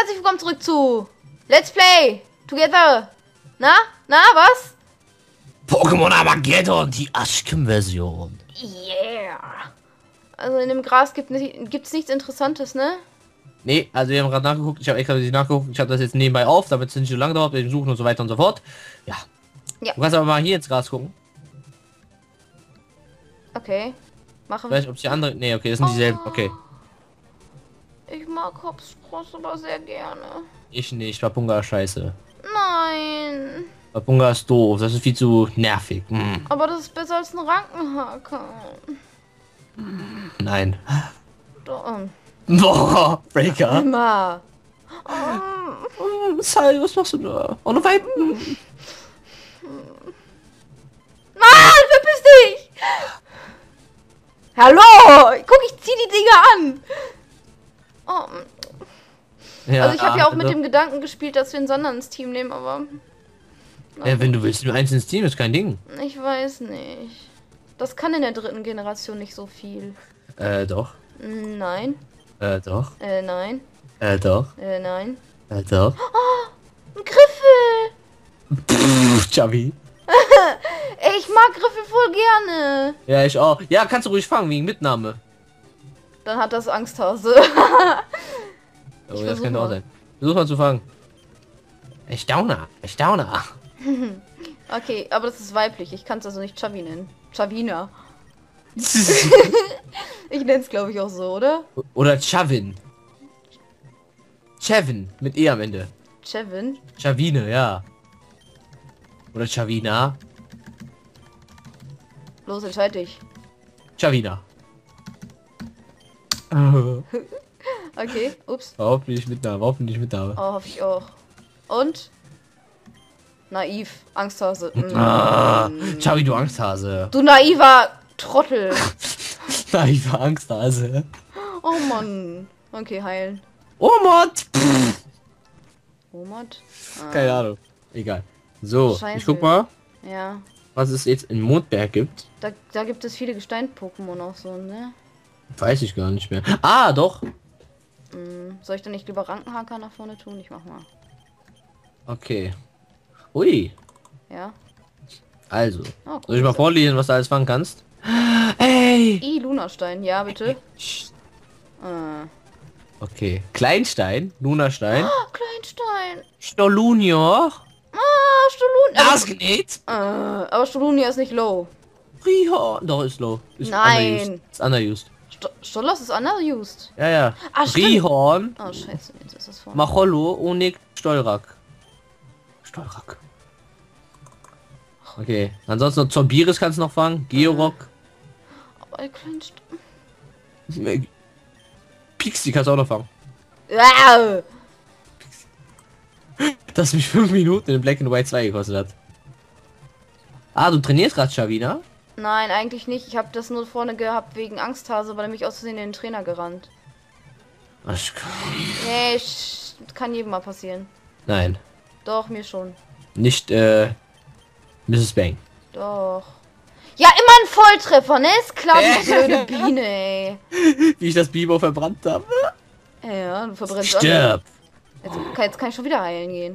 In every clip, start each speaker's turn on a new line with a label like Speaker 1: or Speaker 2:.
Speaker 1: herzlich willkommen zurück zu Let's Play Together. Na, was?
Speaker 2: Pokémon Armageddon, die Aschken-Version.
Speaker 1: Yeah. Also in dem Gras gibt's nichts Interessantes, ne?
Speaker 2: Nee, also wir haben gerade nachgeguckt, ich habe extra nachgeguckt, ich habe das jetzt nebenbei auf, damit es nicht so lange dauert, wir suchen und so weiter und so fort. Ja.
Speaker 1: Ja.
Speaker 2: Du kannst aber mal hier ins Gras gucken.
Speaker 1: Okay. Machen wir.
Speaker 2: Vielleicht ob es die andere... Nee, okay, das sind dieselben. Okay.
Speaker 1: Ich mag Hopspross aber sehr gerne.
Speaker 2: Ich nicht, Papunga ist scheiße.
Speaker 1: Nein.
Speaker 2: Papunga ist doof, das ist viel zu nervig.
Speaker 1: Aber das ist besser als ein Rankenhaken.
Speaker 2: Nein.
Speaker 1: Doch.
Speaker 2: Boah, Breaker.
Speaker 1: Immer.
Speaker 2: Sal, was machst du da? Oh, eine Weib.
Speaker 1: Nein, verpiss dich! Hallo! Guck, ich zieh die Dinger an! Oh.
Speaker 2: Ja,
Speaker 1: Also ich habe ja auch mit dem Gedanken gespielt, dass wir einen Sonder ins Team nehmen, aber...
Speaker 2: Ja, wenn du willst, nur eins ins Team ist kein Ding.
Speaker 1: Ich weiß nicht. Das kann in der dritten Generation nicht so viel.
Speaker 2: Doch.
Speaker 1: Nein.
Speaker 2: Doch.
Speaker 1: Nein.
Speaker 2: Doch.
Speaker 1: Nein.
Speaker 2: Doch.
Speaker 1: Ein Griffel!
Speaker 2: Chavi.
Speaker 1: Ich mag Griffel voll gerne.
Speaker 2: Ja, ich auch. Ja, kannst du ruhig fangen, wegen Mitnahme.
Speaker 1: Dann hat das Angsthase.
Speaker 2: Oh, das könnte auch sein. Versuch mal zu fangen. Ich staune.
Speaker 1: Okay, aber das ist weiblich. Ich kann es also nicht Chavi nennen. Chavina. Ich nenne es, glaube ich, auch so, oder?
Speaker 2: Oder Chavin. Chevin mit E am Ende.
Speaker 1: Chevin?
Speaker 2: Chavine, ja. Oder Chavina.
Speaker 1: Los, entscheid dich.
Speaker 2: Chavina.
Speaker 1: Okay, ups.
Speaker 2: Hoffentlich Mitnahme, hoffentlich Mitnahme.
Speaker 1: Oh, hoffe ich auch. Und? Naiv. Angsthase.
Speaker 2: Chavi, du Angsthase.
Speaker 1: Du naiver Trottel.
Speaker 2: Naive Angsthase.
Speaker 1: Oh Mann. Okay, heilen.
Speaker 2: Oh Mott.
Speaker 1: Omot?
Speaker 2: Keine Ahnung. Egal. So,
Speaker 1: Scheiße.
Speaker 2: ich guck mal,
Speaker 1: Ja.
Speaker 2: was es jetzt in Mondberg gibt.
Speaker 1: Da gibt es viele Gestein-Pokémon auch so, ne?
Speaker 2: Weiß ich gar nicht mehr. Ah, doch.
Speaker 1: Soll ich dann nicht lieber Rankenhaker nach vorne tun? Ich mach mal.
Speaker 2: Okay. Ui.
Speaker 1: Ja.
Speaker 2: Also.
Speaker 1: Oh,
Speaker 2: Soll ich mal vorlesen, was du alles fangen kannst? Ey!
Speaker 1: Lunastein, ja bitte.
Speaker 2: Okay. Kleinstein, Lunastein,
Speaker 1: Kleinstein.
Speaker 2: Stolunior,
Speaker 1: Stolunia.
Speaker 2: Asgenät,
Speaker 1: Aber Stolunia ist nicht low.
Speaker 2: Rihorn. Doch, ist low. Ist
Speaker 1: Nein.
Speaker 2: underused. Ist underused.
Speaker 1: Stolos ist underused.
Speaker 2: Ja, ja.
Speaker 1: Ah, stimmt.
Speaker 2: Rihorn,
Speaker 1: Oh, scheiße, jetzt ist das vor.
Speaker 2: Macholo, Onik, Stolrak. Okay. Ansonsten noch Zorbiris kannst du noch fangen. Georock.
Speaker 1: Aber Kleinstein.
Speaker 2: Pixie kannst du auch noch fangen.
Speaker 1: Ja.
Speaker 2: Das mich 5 Minuten in Black and White 2 gekostet hat. Ah, du trainierst gerade Chavina?
Speaker 1: Nein, eigentlich nicht. Ich habe das nur vorne gehabt wegen Angsthase, weil er mich aus Versehen in den Trainer gerannt. Nee, kann jedem mal passieren.
Speaker 2: Nein.
Speaker 1: Doch, mir schon.
Speaker 2: Nicht, Mrs. Bang.
Speaker 1: Doch. Ja, immer ein Volltreffer, ne? Ist klar, die blöde Biene, ey.
Speaker 2: Wie ich das Bibo verbrannt habe.
Speaker 1: Ja, du verbrennst
Speaker 2: Stirb!
Speaker 1: Jetzt kann ich schon wieder heilen gehen.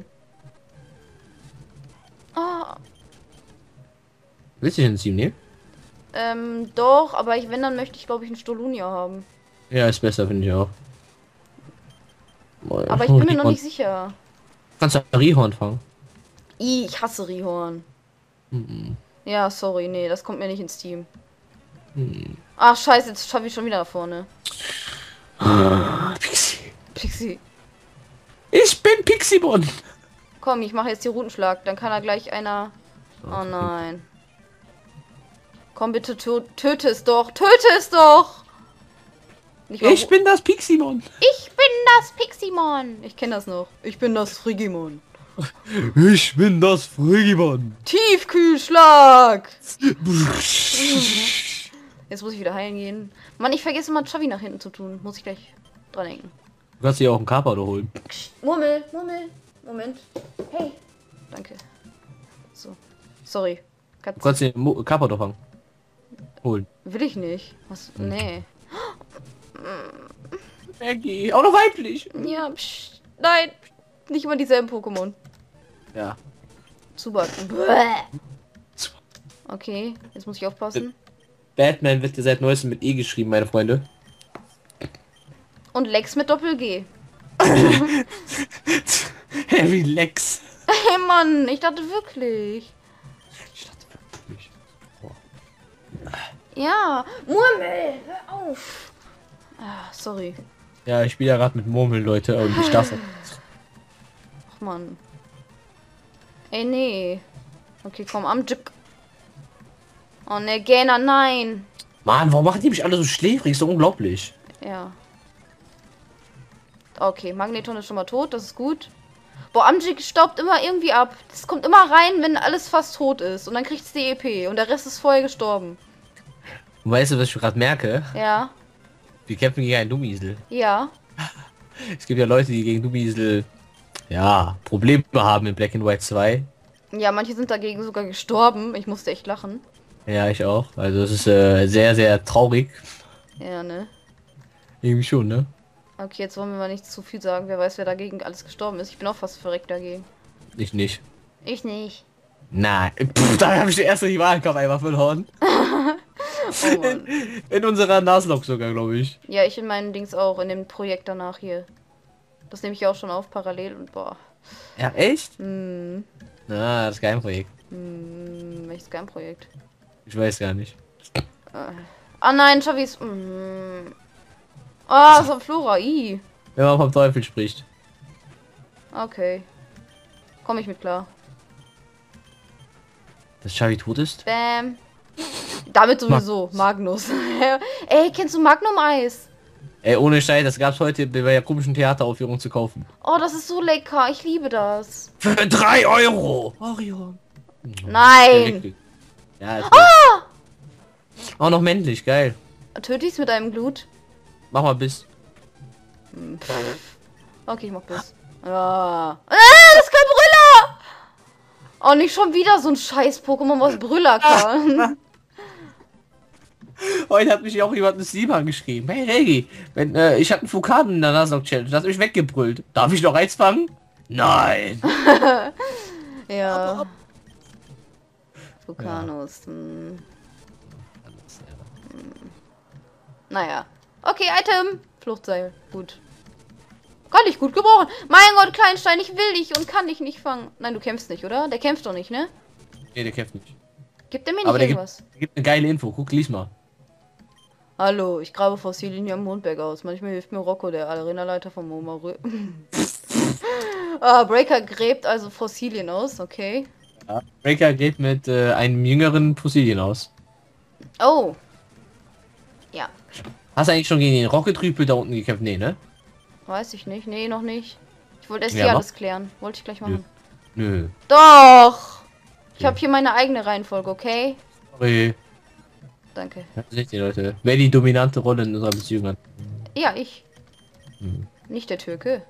Speaker 1: Ah,
Speaker 2: Willst du dich ins Team nehmen?
Speaker 1: doch, aber wenn, dann möchte ich, glaube ich, einen Stolunia haben.
Speaker 2: Ja, ist besser, finde ich auch.
Speaker 1: Aber ich bin mir noch nicht sicher.
Speaker 2: Kannst du Rihorn fangen?
Speaker 1: Ich hasse Rihorn. Ja, sorry, nee, das kommt mir nicht ins Team. Ach, scheiße, jetzt schaffe ich schon wieder da vorne. Pixie.
Speaker 2: Ich bin Pixibon!
Speaker 1: Komm, ich mache jetzt hier Routenschlag, dann kann er gleich einer... Oh nein. Komm bitte, töte es doch! Töte es doch!
Speaker 2: Ich bin das Piximon!
Speaker 1: Ich bin das Piximon! Ich kenne das noch. Ich bin das Frigimon.
Speaker 2: Ich bin das Frigimon!
Speaker 1: Tiefkühlschlag! Jetzt muss ich wieder heilen gehen. Mann, ich vergesse mal Chavi nach hinten zu tun. Muss ich gleich dran denken.
Speaker 2: Du kannst dir auch einen Carpador holen.
Speaker 1: Murmel. Moment. Hey. Danke. So. Sorry.
Speaker 2: Du kannst dir einen Carpador fangen. Holen.
Speaker 1: Will ich nicht. Was? Nee.
Speaker 2: Maggie, auch noch weiblich.
Speaker 1: Ja, psch. Nein. Nicht immer dieselben Pokémon.
Speaker 2: Ja.
Speaker 1: Zubat. Okay, jetzt muss ich aufpassen.
Speaker 2: Batman wird ja seit neuestem mit E geschrieben, meine Freunde.
Speaker 1: Und Lex mit Doppel-G.
Speaker 2: Harry Lex.
Speaker 1: Hey Mann, ich dachte wirklich.
Speaker 2: Ich dachte wirklich. Boah.
Speaker 1: Ja, Murmel, hör auf. Ah, sorry.
Speaker 2: Ja, ich spiele ja gerade mit Murmeln, Leute, und ich darf.
Speaker 1: Ach Mann. Ey, nee. Okay, komm, am Jick. Oh ne, Gähner, nein.
Speaker 2: Mann, warum machen die mich alle so schläfrig? Ist so unglaublich.
Speaker 1: Ja. Okay, Magneton ist schon mal tot, das ist gut. Boah, Amjik staubt immer irgendwie ab. Das kommt immer rein, wenn alles fast tot ist. Und dann kriegt's die EP und der Rest ist vorher gestorben.
Speaker 2: Und weißt du, was ich gerade merke?
Speaker 1: Ja.
Speaker 2: Wir kämpfen gegen einen Dummiesel.
Speaker 1: Ja.
Speaker 2: Es gibt ja Leute, die gegen Dummiesel, ja, Probleme haben in Black and White 2.
Speaker 1: Ja, manche sind dagegen sogar gestorben. Ich musste echt lachen.
Speaker 2: Ja, ich auch. Also es ist sehr, sehr traurig.
Speaker 1: Ja, ne?
Speaker 2: Irgendwie schon, ne?
Speaker 1: Okay, jetzt wollen wir mal nicht zu viel sagen. Wer weiß, wer dagegen alles gestorben ist. Ich bin auch fast verreckt dagegen.
Speaker 2: Ich nicht.
Speaker 1: Ich nicht.
Speaker 2: Nein. Pff, da habe ich den ersten Rivalenkampf einfach verloren.
Speaker 1: Oh Mann.
Speaker 2: In unserer Nuzlocke sogar, glaube ich.
Speaker 1: Ja, ich in meinen Dings auch. In dem Projekt danach hier. Das nehme ich auch schon auf parallel und boah.
Speaker 2: Ja, echt?
Speaker 1: Hm.
Speaker 2: Na, das ist kein Projekt.
Speaker 1: Welches Geheimprojekt?
Speaker 2: Ich weiß gar nicht.
Speaker 1: Ah nein, Chavis. Ah, so Flora. I.
Speaker 2: Wenn man vom Teufel spricht.
Speaker 1: Okay. Komme ich mit klar.
Speaker 2: Dass Xavi tot ist?
Speaker 1: Bam. Damit sowieso. Magnus. Ey, kennst du Magnum-Eis?
Speaker 2: Ey, ohne Scheiß, das gab's heute bei der komischen Theateraufführung zu kaufen.
Speaker 1: Oh, das ist so lecker. Ich liebe das.
Speaker 2: Für 3 Euro! Orion.
Speaker 1: Nein.
Speaker 2: Ja, ist auch noch männlich, geil.
Speaker 1: Töte ich's mit einem Glut?
Speaker 2: Mach mal bis.
Speaker 1: Okay, ich mach bis. Ja. Das ist kein Brüller! Oh, nicht schon wieder so ein scheiß Pokémon, was Brüller kann.
Speaker 2: Heute hat mich auch jemand eine Steam angeschrieben. Hey Regi, wenn, ich hatte einen Fukaden in der Nuzlocke Challenge, hast mich weggebrüllt. Darf ich noch eins fangen? Nein.
Speaker 1: Ja. Vulkanus. Naja. Okay, Item. Fluchtseil. Gut. Kann ich gut gebrauchen. Mein Gott, Kleinstein, ich will dich und kann dich nicht fangen. Nein, du kämpfst nicht, oder? Der kämpft doch nicht, ne?
Speaker 2: Nee, der kämpft nicht.
Speaker 1: Gibt der mir
Speaker 2: Aber
Speaker 1: nicht
Speaker 2: der
Speaker 1: irgendwas?
Speaker 2: gibt eine geile Info. Guck, lies mal.
Speaker 1: Hallo, ich grabe Fossilien hier am Mondberg aus. Manchmal hilft mir Rocco, der Arenaleiter vom Momarö. Breaker gräbt also Fossilien aus, okay.
Speaker 2: Ja. Breaker geht mit einem jüngeren Fossilien aus.
Speaker 1: Oh. Ja.
Speaker 2: Hast du eigentlich schon gegen den Rocket-Rüpel da unten gekämpft? Nee, ne?
Speaker 1: Weiß ich nicht. Nee, noch nicht. Ich wollte erst
Speaker 2: Ja,
Speaker 1: hier
Speaker 2: mach.
Speaker 1: alles klären. Wollte ich gleich machen.
Speaker 2: Nö.
Speaker 1: Doch! Ich
Speaker 2: Okay.
Speaker 1: habe hier meine eigene Reihenfolge, okay?
Speaker 2: Sorry.
Speaker 1: Danke.
Speaker 2: Ja, seht ihr, Leute. Wer die dominante Rolle in unserer Beziehung hat.
Speaker 1: Ja, ich.
Speaker 2: Hm.
Speaker 1: Nicht der Türke.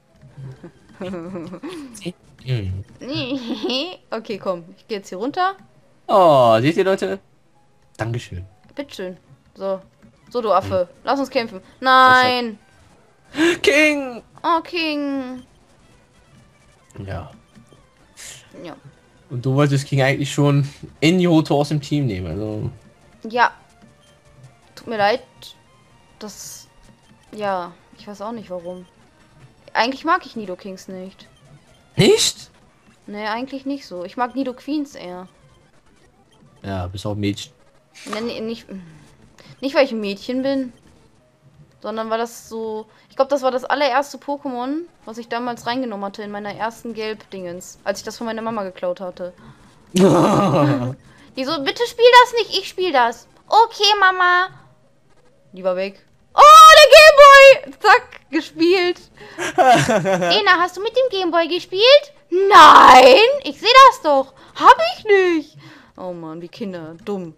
Speaker 2: Hm.
Speaker 1: Okay, komm. Ich gehe jetzt hier runter.
Speaker 2: Oh, seht ihr, Leute? Dankeschön.
Speaker 1: Bitteschön. So. So, du Affe. Lass uns kämpfen. Nein.
Speaker 2: King!
Speaker 1: Oh, King.
Speaker 2: Ja.
Speaker 1: Ja.
Speaker 2: Und du wolltest King eigentlich schon in Johto aus dem Team nehmen, also.
Speaker 1: Ja. Tut mir leid. Das... Ja, ich weiß auch nicht warum. Eigentlich mag ich Nidokings nicht.
Speaker 2: Nicht?
Speaker 1: Nee, eigentlich nicht so. Ich mag Nidoqueens eher.
Speaker 2: Ja, bis auf Mädchen.
Speaker 1: Nee, nicht, weil ich ein Mädchen bin. Sondern weil das so... Ich glaube, das war das allererste Pokémon, was ich damals reingenommen hatte in meiner ersten Gelb-Dingens. Als ich das von meiner Mama geklaut hatte. Die so, bitte spiel das nicht, ich spiel das. Okay, Mama. Die war weg. Oh, der Gameboy! Zack, gespielt. Ena, hast du mit dem Gameboy gespielt? Nein, ich sehe das doch. Hab ich nicht. Oh Mann, wie Kinder, dumm.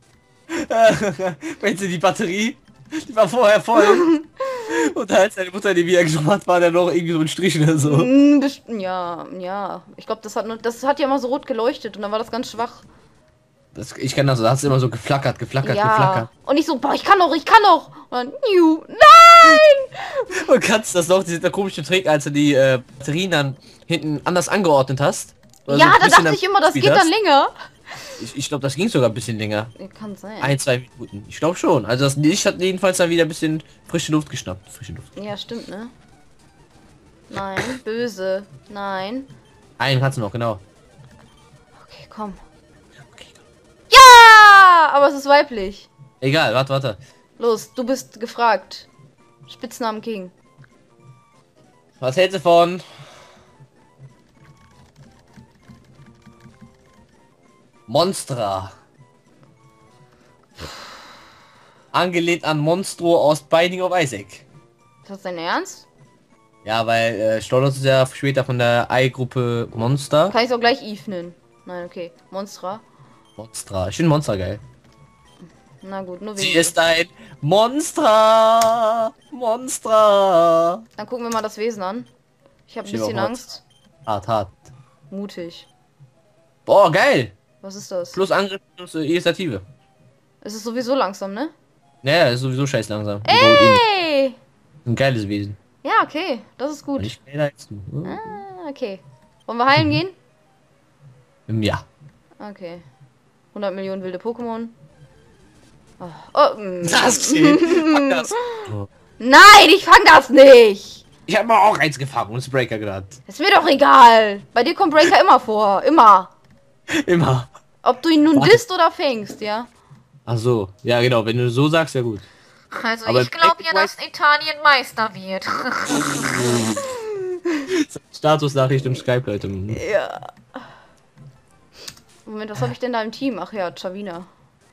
Speaker 2: Wenn sie die Batterie, die war vorher voll. Und als deine Mutter die wieder genommen hat, war da noch irgendwie so ein Strich oder so.
Speaker 1: Ja, ja. Ich glaube, das hat ja immer so rot geleuchtet und dann war das ganz schwach.
Speaker 2: Ich kann das, da hast du immer so geflackert.
Speaker 1: Ja. Und ich so, boah, ich kann doch. Und dann, nein!
Speaker 2: Und kannst das noch, dieser komische Trick, als du die Batterien dann hinten anders angeordnet hast. Oder
Speaker 1: Ja,
Speaker 2: so ein
Speaker 1: da
Speaker 2: bisschen
Speaker 1: dachte ich immer, das
Speaker 2: gespielt
Speaker 1: geht dann
Speaker 2: hast.
Speaker 1: länger.
Speaker 2: Ich glaube, das ging sogar ein bisschen länger.
Speaker 1: Ja, kann sein.
Speaker 2: 1, 2 Minuten. Ich glaube schon. Also das Licht hat jedenfalls dann wieder ein bisschen frische Luft geschnappt. Frische Luft.
Speaker 1: Ja, stimmt, ne? Nein, böse. Nein.
Speaker 2: Einen hat's noch, genau.
Speaker 1: Okay, komm.
Speaker 2: Okay, komm.
Speaker 1: Ja, aber es ist weiblich.
Speaker 2: Egal, warte.
Speaker 1: Los, du bist gefragt. Spitznamen King.
Speaker 2: Was hältst du von? Monstra. Angelehnt an Monstro aus Binding of Isaac.
Speaker 1: Ist das dein Ernst?
Speaker 2: Ja, weil Stolz ist ja später von der Ei-Gruppe Monster.
Speaker 1: Kann ich auch gleich Eve nennen? Nein, okay. Monstra.
Speaker 2: Monstra. Ich finde Monster geil.
Speaker 1: Na gut, nur
Speaker 2: Sie
Speaker 1: wegen.
Speaker 2: ist ein Monster. Monster.
Speaker 1: Dann gucken wir mal das Wesen an. Ich habe ein
Speaker 2: Schieber
Speaker 1: bisschen
Speaker 2: Hort.
Speaker 1: Angst.
Speaker 2: Hart.
Speaker 1: Mutig.
Speaker 2: Boah, geil.
Speaker 1: Was ist das?
Speaker 2: Plus Angriff, plus Initiative.
Speaker 1: Es ist sowieso langsam, ne?
Speaker 2: Naja, ist sowieso scheiß langsam. Überholt ihn nicht.
Speaker 1: Hey!
Speaker 2: Ein geiles Wesen.
Speaker 1: Ja, okay. Das ist gut.
Speaker 2: Nicht geiler als du.
Speaker 1: Ah, okay. Wollen wir heilen gehen?
Speaker 2: Ja.
Speaker 1: Okay. 100 Millionen wilde Pokémon. Oh,
Speaker 2: Das geht. Fuck das.
Speaker 1: Nein, ich fang das nicht!
Speaker 2: Ich habe mal auch eins gefangen und es Breaker genannt.
Speaker 1: Ist mir doch egal. Bei dir kommt Breaker immer vor. Immer.
Speaker 2: Immer.
Speaker 1: Ob du ihn nun
Speaker 2: Warte.
Speaker 1: disst oder fängst, ja?
Speaker 2: Ach so. Ja, genau. Wenn du so sagst, ja gut.
Speaker 3: Also
Speaker 2: Aber
Speaker 3: ich glaube ja,
Speaker 2: Black
Speaker 3: dass Italien Meister wird.
Speaker 2: Statusnachricht im Skype, Leute.
Speaker 1: Ja. Moment, was habe ich denn da im Team? Ach ja, Chavina.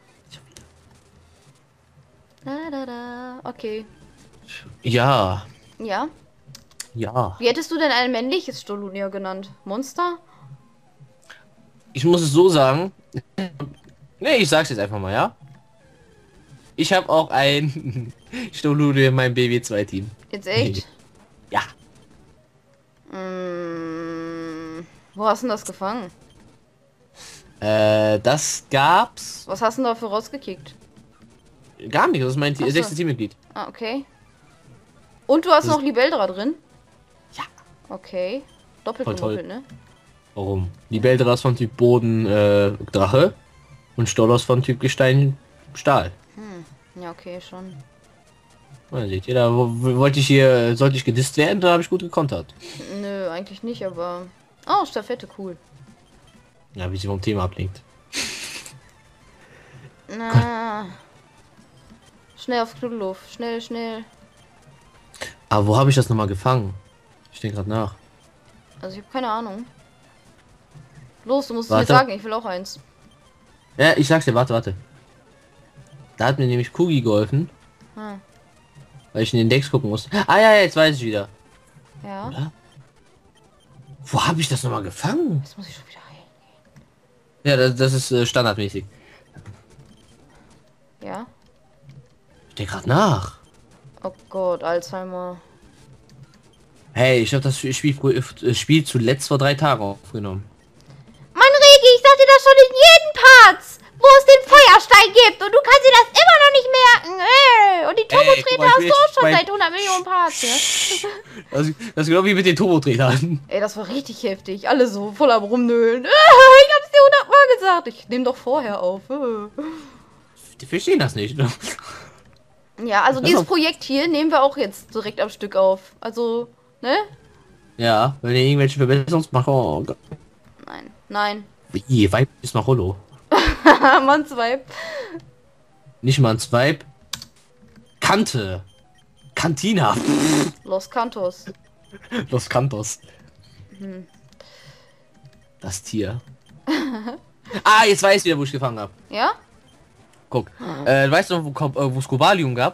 Speaker 1: Okay.
Speaker 2: Ja.
Speaker 1: Ja.
Speaker 2: Ja.
Speaker 1: Wie hättest du denn ein männliches Stolunia genannt? Monster?
Speaker 2: Ich muss es so sagen. Ne, ich sag's jetzt einfach mal, ja. Ich habe auch ein Stolude in meinem BW2-Team.
Speaker 1: Jetzt echt?
Speaker 2: Ja.
Speaker 1: Wo hast du denn das gefangen?
Speaker 2: Das gab's.
Speaker 1: Was hast du denn dafür rausgekickt?
Speaker 2: Gar nicht, das ist mein
Speaker 1: Ach so.
Speaker 2: 6. Teammitglied.
Speaker 1: Ah, okay. Und du hast
Speaker 2: Das
Speaker 1: noch Libeldra drin?
Speaker 2: Ja.
Speaker 1: Okay. Doppelt
Speaker 2: Voll toll.
Speaker 1: gemoppelt, ne?
Speaker 2: Warum? Die Beldras von Typ Boden Drache und Stollers von Typ Gestein Stahl.
Speaker 1: Ja, okay, schon.
Speaker 2: Ja, seht ihr, da wollte ich hier, sollte ich gedisst werden, da habe ich gut gekontert.
Speaker 1: Nö, eigentlich nicht, aber... Oh, Staffette, cool.
Speaker 2: Ja, wie sie vom Thema ablenkt.
Speaker 1: Na. Schnell auf Knuddelhof. Schnell.
Speaker 2: Aber wo habe ich das nochmal gefangen? Ich denke gerade nach.
Speaker 1: Also ich habe keine Ahnung. Los, du musst es mir
Speaker 2: Warte.
Speaker 1: sagen, ich will auch eins.
Speaker 2: Ja, ich sag's dir, warte. Da hat mir nämlich Kugi geholfen,
Speaker 1: Hm.
Speaker 2: weil ich in den Decks gucken musste. Ah ja, jetzt weiß ich wieder.
Speaker 1: Ja.
Speaker 2: Oder? Wo habe ich das nochmal gefangen?
Speaker 1: Jetzt muss ich schon wieder heilen.
Speaker 2: Ja, das ist standardmäßig.
Speaker 1: Ja.
Speaker 2: Ich denke gerade nach.
Speaker 1: Oh Gott, Alzheimer.
Speaker 2: Hey, ich habe das Spiel zuletzt vor 3 Tagen aufgenommen.
Speaker 1: Mann, Regi, ich sag dir das schon in jedem Part, wo es den Feuerstein gibt und du kannst dir das immer noch nicht merken. Und die
Speaker 2: guck
Speaker 1: Turbotreter
Speaker 2: mal,
Speaker 1: hast
Speaker 2: ich
Speaker 1: du auch schon
Speaker 2: mein-
Speaker 1: seit 100 Millionen Parts, ja?
Speaker 2: Das ist genau wie mit den Turbotretern.
Speaker 1: Ey, das war richtig heftig. Alle so voll am Rumnöhlen. Ich hab's dir 100-mal gesagt. Ich nehme doch vorher auf.
Speaker 2: Die verstehen das nicht. Ne?
Speaker 1: Ja, also
Speaker 2: Das
Speaker 1: dieses
Speaker 2: auch-
Speaker 1: Projekt hier nehmen wir auch jetzt direkt am Stück auf. Also, ne?
Speaker 2: Ja, wenn ihr irgendwelche Verbesserungsmacher... Oh Gott.
Speaker 1: Nein.
Speaker 2: Wie, Vibe ist noch Holo.
Speaker 1: Mann, zwei.
Speaker 2: Nicht mal ein Swipe. Kante. Cantina.
Speaker 1: Los Cantos.
Speaker 2: Los Cantos. Das Tier. Ah, jetzt weiß ich wieder, wo ich gefangen habe.
Speaker 1: Ja?
Speaker 2: Guck. Weißt du noch, wo es Cobalium gab?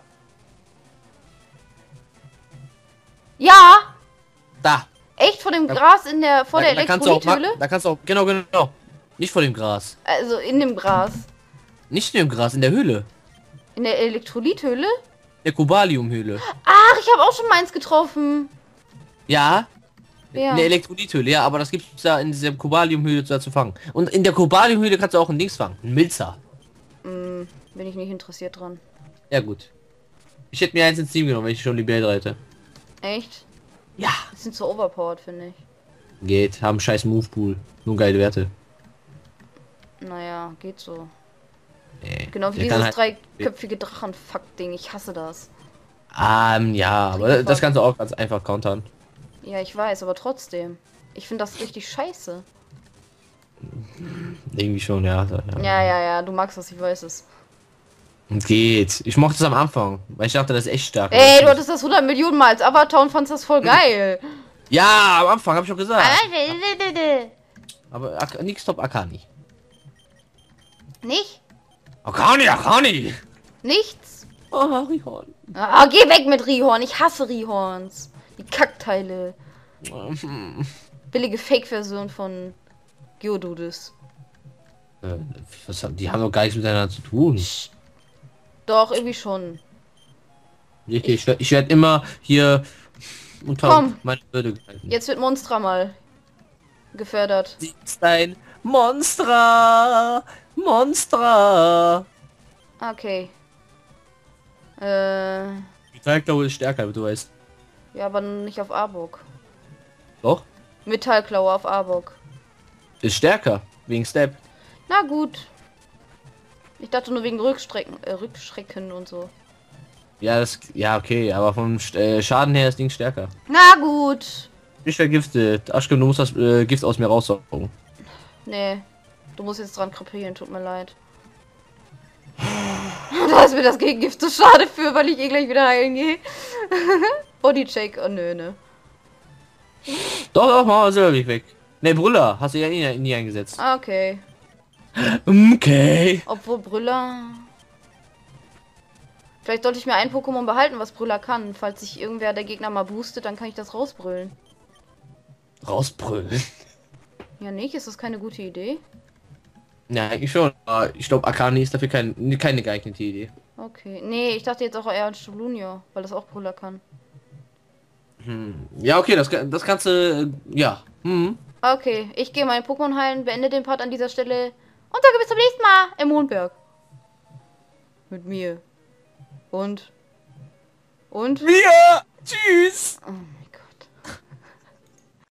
Speaker 1: Ja!
Speaker 2: Da.
Speaker 1: Echt vor dem Gras in der vor der
Speaker 2: Da kannst du auch
Speaker 1: Elektrolythöhle?
Speaker 2: Da kannst du auch... Genau. Nicht vor dem Gras.
Speaker 1: Also in dem Gras.
Speaker 2: Nicht in dem Gras, in der Höhle.
Speaker 1: In der Elektrolythöhle?
Speaker 2: Der Cobalium-Höhle.
Speaker 1: Ach, ich habe auch schon meins getroffen.
Speaker 2: Ja.
Speaker 1: Ja.
Speaker 2: In der Elektrolythöhle, ja, aber das gibt es da in dieser Cobalium-Höhle zu fangen. Und in der Cobalium-Höhle kannst du auch ein Dings fangen. Ein Milzer.
Speaker 1: Bin ich nicht interessiert dran.
Speaker 2: Ja, gut. Ich hätte mir eins ins Team genommen, wenn ich schon die Bälle hätte.
Speaker 1: Echt?
Speaker 2: Ja.
Speaker 1: Die sind zu overpowered, finde ich.
Speaker 2: Geht, haben scheiß Move Pool. Nur geile Werte.
Speaker 1: Naja, geht so.
Speaker 2: Nee,
Speaker 1: Genau wie
Speaker 2: der kann
Speaker 1: dieses
Speaker 2: halt-
Speaker 1: dreiköpfige Drachenfuck-Ding. Ich hasse das.
Speaker 2: Ja, aber das kannst du auch ganz einfach countern.
Speaker 1: Ja, ich weiß, aber trotzdem. Ich finde das richtig scheiße.
Speaker 2: Irgendwie schon, ja.
Speaker 1: Ja, du magst das, ich weiß es.
Speaker 2: Geht. Ich mochte es am Anfang, weil ich dachte, das ist echt stark.
Speaker 1: Ey, du hattest das 100 Millionen Mal als Avatar und fandst das voll geil.
Speaker 2: Ja, am Anfang habe ich schon gesagt. Aber nix top Akani.
Speaker 1: Nicht?
Speaker 2: Akani!
Speaker 1: Nichts?
Speaker 2: Oh, Harihorn.
Speaker 1: Ah, geh weg mit Rihorn. Ich hasse Rihorns. Die Kackteile. Billige Fake-Version von Geodudes.
Speaker 2: Die haben doch gar nichts miteinander zu tun.
Speaker 1: Doch, irgendwie schon.
Speaker 2: Ich werd immer hier unter
Speaker 1: Komm.
Speaker 2: meine Würde gehalten.
Speaker 1: Jetzt wird Monstra mal gefördert.
Speaker 2: Sie ist ein Monstra! Monstra!
Speaker 1: Okay.
Speaker 2: Metallklaue ist stärker, wie du weißt.
Speaker 1: Ja, aber nicht auf Arbok.
Speaker 2: Doch?
Speaker 1: Metallklaue auf Arbok.
Speaker 2: Ist stärker. Wegen Step.
Speaker 1: Na gut. Ich dachte nur wegen Rückschrecken und so.
Speaker 2: Ja, ja, okay, aber vom Schaden her ist Ding stärker.
Speaker 1: Na gut.
Speaker 2: Ich vergiftet. Aschke, du musst das Gift aus mir raussaugen.
Speaker 1: Nee. Du musst jetzt dran krepieren, tut mir leid. Da ist mir das Gegengift so schade für, weil ich eh gleich wieder heilen gehe. Bodycheck, oh nö, ne.
Speaker 2: Doch, mal selber weg. Ne, Brüller, hast du ja nie eingesetzt.
Speaker 1: Ah, okay.
Speaker 2: Okay.
Speaker 1: Obwohl Brüller... Vielleicht sollte ich mir ein Pokémon behalten, was Brüller kann. Falls sich irgendwer der Gegner mal boostet, dann kann ich das rausbrüllen.
Speaker 2: Rausbrüllen.
Speaker 1: Ja nicht? Ist das keine gute Idee?
Speaker 2: Ja, eigentlich schon. Aber ich glaube, Akani ist dafür keine geeignete Idee.
Speaker 1: Okay. Nee, ich dachte jetzt auch eher an Stolunio, weil das auch Brüller kann.
Speaker 2: Ja, okay, das kannst du, ja.
Speaker 1: Okay, ich gehe meine Pokémon heilen, beende den Part an dieser Stelle und sage bis zum nächsten Mal im Mondberg. Mit mir. Und?
Speaker 2: Wir! Tschüss!